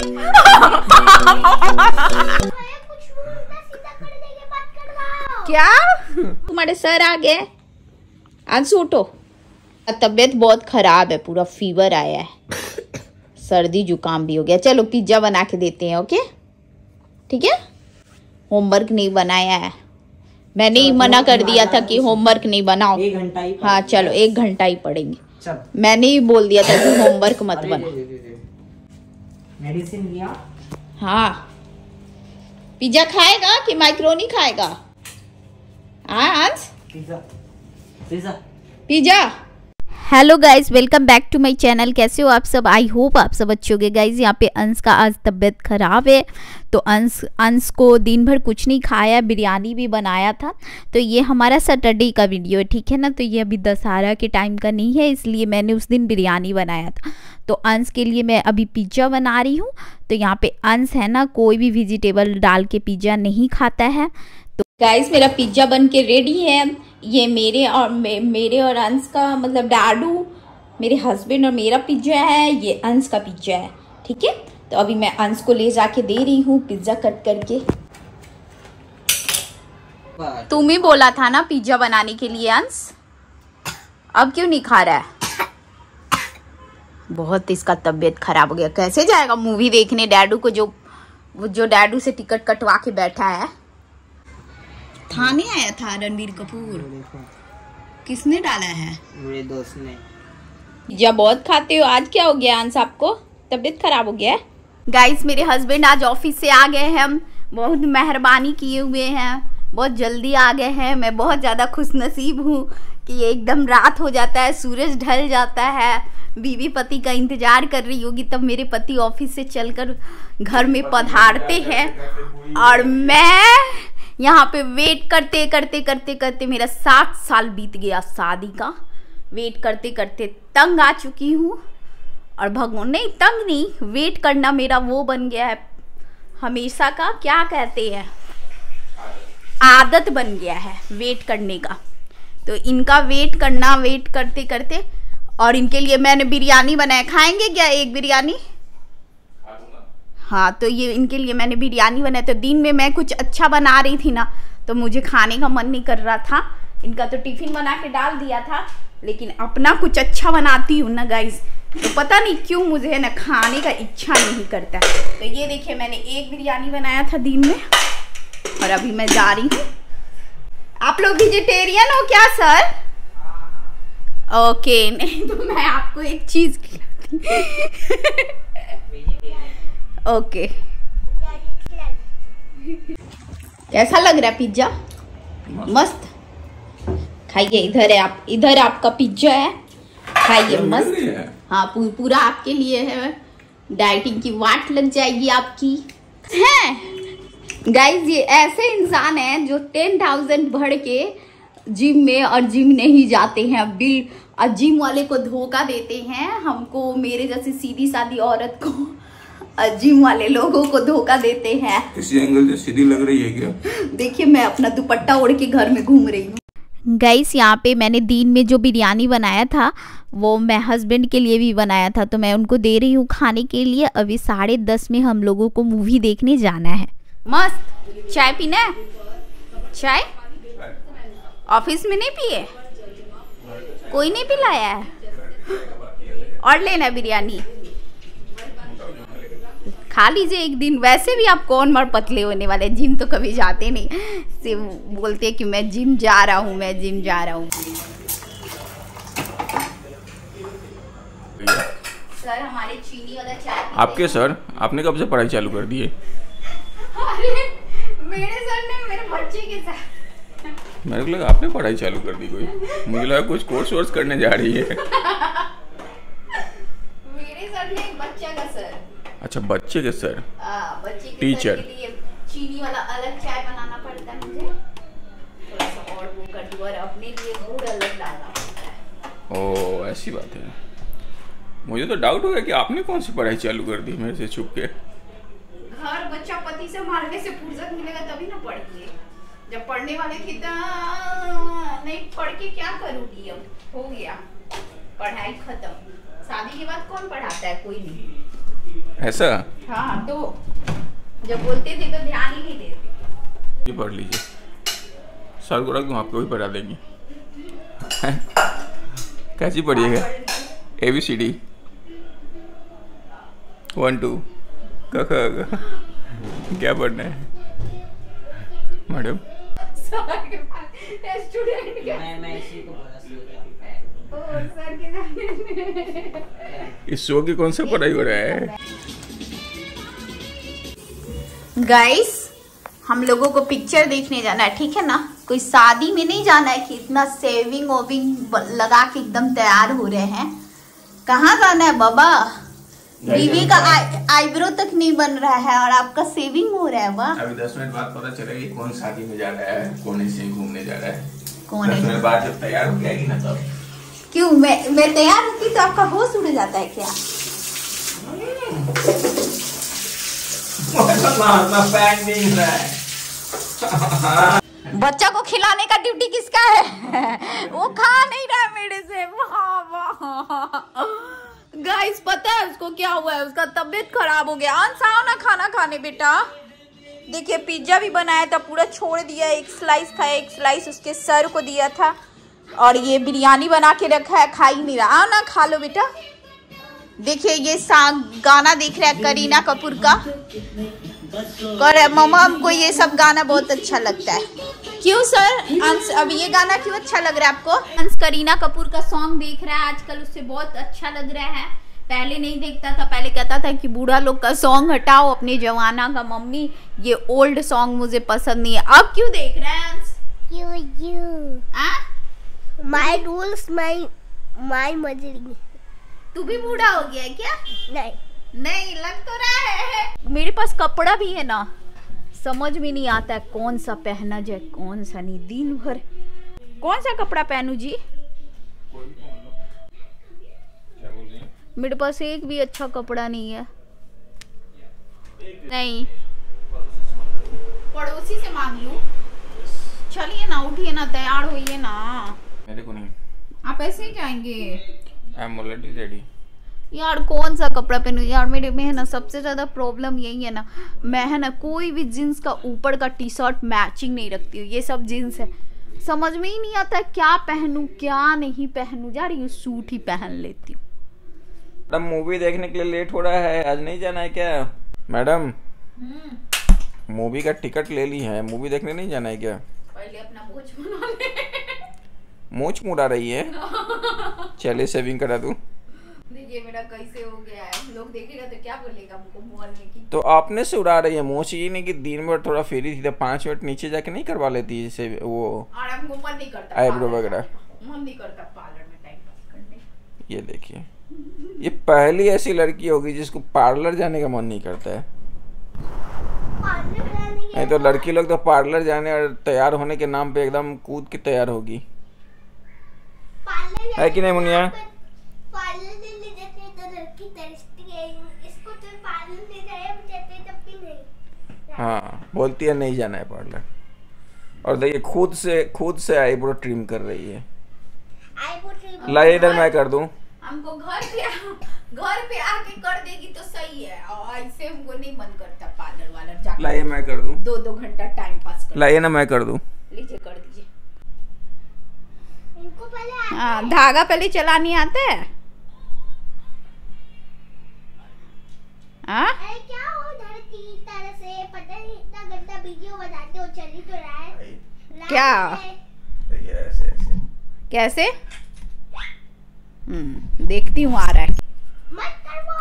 क्या तुम्हारे सर आ गए? अंशु उठो, तबीयत बहुत खराब है, पूरा फीवर आया है, सर्दी जुकाम भी हो गया। चलो पिज्जा बना के देते हैं, ओके ठीक है। होमवर्क नहीं बनाया है, मैंने ही मना कर दिया था कि होमवर्क नहीं बनाओ। 1 घंटा ही। हाँ चलो 1 घंटा ही पढ़ेंगे। मैंने ही बोल दिया था कि होमवर्क मत बना। मेडिसिन लिया? हाँ। पिज्जा खाएगा कि मैक्रोनी खाएगा? हाँ pizza pizza pizza. Hello guys, welcome back to my channel. कैसे हो आप सब? आई होप आप सब अच्छे होंगे। गाइज यहाँ पे अंश का आज तबीयत खराब है, तो अंश को दिन भर कुछ नहीं खाया, बिरयानी भी बनाया था। तो ये हमारा सैटरडे का वीडियो है, ठीक है ना। तो ये अभी दशहरा के टाइम का नहीं है, इसलिए मैंने उस दिन बिरयानी बनाया था। तो अंश के लिए मैं अभी पिज्ज़ा बना रही हूँ। तो यहाँ पे अंश है ना, कोई भी वेजिटेबल डाल के पिज्ज़ा नहीं खाता है। तो गाइज मेरा पिज्ज़ा बन के रेडी है। ये मेरे और अंश का, मतलब डाडू, मेरे हस्बैंड और मेरा पिज्ज़ा है, ये अंश का पिज्ज़ा है, ठीक है। तो अभी मैं अंश को ले जाके दे रही हूँ पिज्ज़ा कट करके। तुम ही बोला था ना पिज्ज़ा बनाने के लिए अंश, अब क्यों नहीं खा रहा है? बहुत इसका तबीयत खराब हो गया। कैसे जाएगा मूवी देखने डैडू को, जो डैडू से टिकट कटवा के बैठा है। थाने आया था रणबीर कपूर। किसने डाला है? मेरे दोस्त ने। पिज्जा बहुत खाते हो, आज क्या हो गया अंश, आपको तबीयत खराब हो गया है? गाइस मेरे हस्बैंड आज ऑफिस से आ गए हैं, बहुत मेहरबानी किए हुए हैं, बहुत जल्दी आ गए हैं। मैं बहुत ज़्यादा खुशनसीब हूँ कि एकदम रात हो जाता है, सूरज ढल जाता है, बीवी पति का इंतजार कर रही होगी, तब मेरे पति ऑफिस से चलकर घर में पधारते हैं और मैं यहाँ पे वेट करते करते करते करते मेरा 7 साल बीत गया शादी का। वेट करते करते तंग आ चुकी हूँ, और भगवान नहीं, तंग नहीं, वेट करना मेरा वो बन गया है हमेशा का, क्या कहते हैं, आदत बन गया है वेट करने का। तो इनका वेट करना, वेट करते करते, और इनके लिए मैंने बिरयानी बनाया। खाएंगे क्या एक बिरयानी? हाँ, तो ये इनके लिए मैंने बिरयानी बनाया। तो दिन में मैं कुछ अच्छा बना रही थी ना, तो मुझे खाने का मन नहीं कर रहा था। इनका तो टिफिन बना के डाल दिया था, लेकिन अपना कुछ अच्छा बनाती हूँ ना गाइस, तो पता नहीं क्यों मुझे है ना खाने का इच्छा नहीं करता। तो ये देखिए मैंने एक बिरयानी बनाया था दिन में, और अभी मैं जा रही हूँ। आप लोग वेजिटेरियन हो क्या सर? ओके, नहीं तो मैं आपको एक चीज खिलाती। ओके, कैसा लग रहा है पिज्जा? मस्त। खाइए, इधर है, आप इधर आपका पिज्जा है, खाइए मस्त। हाँ पूरा आपके लिए है, डाइटिंग की वाट लग जाएगी आपकी। है गाइस, ये ऐसे इंसान हैं जो 10,000 भर के जिम में और जिम नहीं जाते हैं बिल, और जिम वाले को धोखा देते हैं, हमको, मेरे जैसी सीधी सादी औरत को जिम वाले लोगों को धोखा देते हैं। इसी एंगल से सीधी लग रही है क्या? देखिए मैं अपना दुपट्टा ओढ़ के घर में घूम रही हूँ। गाइस यहाँ पे मैंने दिन में जो बिरयानी बनाया था वो मैं हस्बैंड के लिए भी बनाया था, तो मैं उनको दे रही हूँ खाने के लिए। अभी 10:30 में हम लोगों को मूवी देखने जाना है। मस्त। चाय पीना है? चाय ऑफिस में नहीं पिए? कोई नहीं पिलाया है? और लेना बिरयानी? खा लीजिए एक दिन। वैसे भी आप कौन मर पतले होने वाले, जिम तो कभी जाते नहीं, से बोलते हैं कि मैं जिम जा रहा हूँ, मैं जिम जा रहा हूँ। सर हमारे चीनी वाला चाय। आपके सर, आपने कब से पढ़ाई चालू कर दी है? अरे मेरे सर ने मेरे बच्चे के साथ। मेरे को लगा आपने पढ़ाई चालू कर दी कोई, मुझे लगा कुछ कोर्स वोर्स करने जा रही है। मेरे सर ने एक बच्चा का सर। अच्छा, बच्चे के सर। बच्चे के टीचर। सर के लिए चीनी वाला अलग चाय बनाना पड़ता है मुझे, थोड़ा सा और वो कर दूँ, और अपने लिए गुड़ अलग डालना पड़ता है। ओह ऐसी बात है। मुझे तो डाउट हो गया कि आपने कौन सी पढ़ाई चालू कर दी मेरे से छुप के। घर बच्चा पति से मारने से फुर्सत मिलेगा तभी ना पढ़ती। जब पढ़ने वाले थे तो नहीं, पढ़ के क्या करूँगी, अब हो गया पढ़ाई खत्म। शादी के बाद कौन पढ़ाता है? कोई नहीं। ऐसा हाँ, तो जब बोलते थे तो ध्यान ही नहीं देते। ये पढ़ लीजिए, सर को रख दूँ, आपको भी पढ़ा देंगी। कैसी पढ़िएगा? ABCD 1 2 क ख ग। क्या पढ़ना है मैडम? मैं इसी को बोला इस शो की कौन सा पढ़ाई हो रहा है? गाइस, हम लोगों को पिक्चर देखने जाना है, ठीक है ना? कोई शादी में नहीं जाना है कि इतना सेविंग ओविंग लगा के एकदम तैयार हो रहे हैं। कहाँ जाना है बाबा? बीवी का आईब्रो तक नहीं बन रहा है और आपका सेविंग हो रहा है। वाह, अभी 10 मिनट बाद पता चलेगा कौन शादी में जा रहा है, कौन ऐसे घूमने जा रहा है। कौन 10 मिनट बाद जब तैयार हो जाएगी ना तब। क्यों मैं तैयार होती तो आपका होश उड़ जाता है क्या? बच्चा को खिलाने का ड्यूटी किसका है? वो खा नहीं रहा मेरे से। गाइस, पता है उसको क्या हुआ है? उसका तबीयत खराब हो गया। आओ ना खाना खाने बेटा। देखिए, पिज्जा भी बनाया था, पूरा छोड़ दिया। एक स्लाइस खाया, एक स्लाइस उसके सर को दिया था, और ये बिरयानी बना के रखा है, खा ही नहीं रहा। आओ ना खा लो बेटा। देखिए, ये गाना देख रहा है करीना कपूर का, और मम्मा हमको ये सब गाना बहुत अच्छा लगता है। क्यों सर अंश, अब ये गाना क्यों अच्छा लग रहा है आपको? अंश करीना कपूर का सॉन्ग देख रहा है आजकल, उससे बहुत अच्छा लग रहा है। पहले नहीं देखता था, पहले कहता था कि बूढ़ा लोग का सॉन्ग हटाओ, अपने जमाना का मम्मी, ये ओल्ड सॉन्ग मुझे पसंद नहीं है। अब क्यों देख रहा है अंश? माय रूल्स माय मजरी। तू भी बूढ़ा हो गया है क्या? नहीं, लग तो रहा है। मेरे पास कपड़ा भी है ना, समझ में नहीं आता है कौन सा पहना जाए कौन सा नहीं। दिन भर कौन सा कपड़ा पहनूं जी? मेरे पास एक भी अच्छा कपड़ा नहीं है। नहीं, पड़ोसी से मांग लूं? चलिए ना, उठिए ना, तैयार होइए ना। मेरे को नहीं, आप ऐसे ही जाएंगे? I am already ready. यार कौन सा कपड़ा पहनूं यार? मेरे में है ना सबसे ज्यादा प्रॉब्लम यही है ना, मैं है ना कोई भी जींस का ऊपर का टी शर्ट मैचिंग नहीं रखती हूँ। ये सब जींस है, समझ में ही नहीं आता क्या पहनूं क्या नहीं पहनूं। यार ये सूट ही पहन लेती हूँ। मैडम, मूवी देखने के लिए लेट हो रहा है, आज नहीं जाना है क्या? मैडम, मूवी का टिकट ले ली है, मूवी देखने नहीं जाना है क्या? पहले अपना मूंछ बना ले। मूंछ मुड़ा रही है? चले सेविंग करा दूं। देखिए मेरा कैसे हो गया है, लोग देखेगा तो क्या बोलेगा हमको बोलने की। तो आपने से उड़ा रही है मूंछ, ये नहीं कि दिन भर थोड़ा फेरी थी तो 5 मिनट नीचे जाके नहीं करवा लेती जैसे वो? और हमको मन नहीं करता आईब्रो वगैरह, मन नहीं करता पार्लर में टाइम पास करने। ये देखिए, ये पहली ऐसी लड़की होगी जिसको पार्लर जाने का मन नहीं करता है। नहीं तो लड़की लोग तो पार्लर जाने और तैयार होने के नाम पे एकदम कूद के तैयार होगी, है कि नहीं मुनिया? हाँ, बोलती है नहीं जाना है पार्लर, और देखिए खुद से आईब्रो ट्रिम कर रही है। लाइए इधर, मैं कर दूं। हमको घर पे आके कर देगी तो सही है, और ऐसे हमको नहीं मन करता पार्लर वाला जाके। लाइए मैं कर दूं, 2 घंटा टाइम पास कर। लाइए ना मैं कर दूं। लीजिए कर दीजिए। हाँ, धागा पहले चलानी आता है? क्या हो धरती तरह से पता नहीं, इतना गंदा वीडियो बनाते हो, चल ही तो रहा है। क्या ऐसे ऐसे कैसे? देखती हूँ आ रहा है। मत करवाओ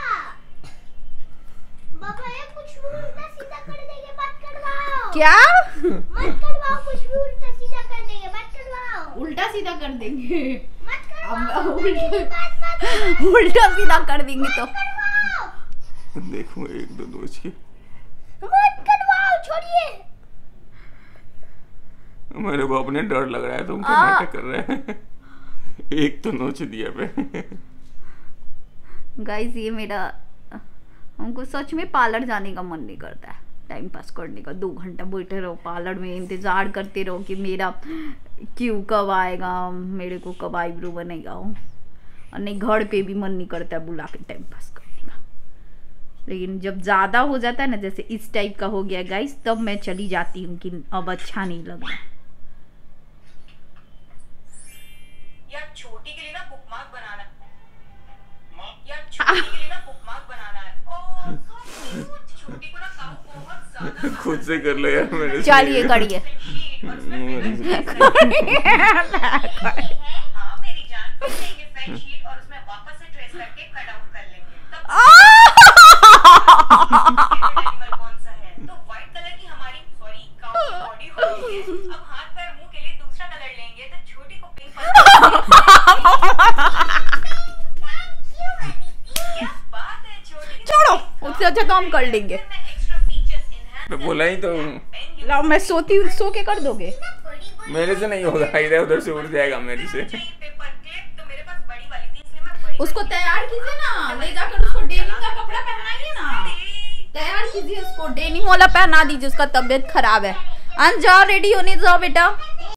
बाबा ये कुछ भी उल्टा सीधा कर देंगे, मत करवाओ। क्या? मत करवाओ, कुछ भी उल्टा सीधा कर देंगे, मत करवाओ। उल्टा सीधा कर देंगे? मत करवाओ, उल्टा सीधा कर देंगे तो देखो 1 2 2 के मत करवाओ, छोड़िए। मेरे को अपने डर लग रहा है, तुम क्या नाटक कर रहे हैं? एक तो नोच दिया पे। गाइस, ये मेरा, हमको सच में पार्लर जाने का मन नहीं करता है, टाइम पास करने का। 2 घंटा बैठे रहो पार्लर में, इंतजार करते रहो कि मेरा क्यों कब आएगा, मेरे को कब आईब्रो बनेगा। और नहीं, घर पे भी मन नहीं करता बुला के टाइम पास करने का। लेकिन जब ज़्यादा हो जाता है ना, जैसे इस टाइप का हो गया गाइस, तब मैं चली जाती हूँ कि अब अच्छा नहीं लग रहा। यार छोटी के लिए ना बुकमार्क बनाना है, यार छोटी के लिए ना बुकमार्क बनाना है। Oh so cute. छोटी को ना काम बहुत ज्यादा खुद से कर लो यार मेरे से। चलिए करिए। हाँ मेरी जान, फिर लेंगे फ्रेंच शीट और उसमें वापस से ट्रेस करके कट आउट कर लेंगे। तब एनिमल कौन सा है? तो व्हाइट कलर की हमारी काऊ की बॉडी हो गई है। अब हाथ पैर मुंह के लिए दूसरा कलर लेंगे, तो छोटी को पिंक क्या बात है छोटी। छोड़ो, उससे अच्छा तो हम कर लेंगे। एक्स्ट्रा फीचर्स तो इनहैंस बोला ही तो, लाओ मैं सोती हूँ, सो के कर दोगे? मेरे से नहीं होगा, इधर उधर से उड़ जाएगा मेरे से। पेपर क्लिप तो मेरे पास बड़ी वाली थी, इसलिए मैं बड़ी उसको तैयार कीजिए ना, ले जाकर उसको डेनिम का कपड़ा पहनाइए ना, तैयार कीजिए उसको, डेनिम वाला पहना दीजिए, उसका तबीयत खराब है। जाओ रेडी होने जाओ बेटा।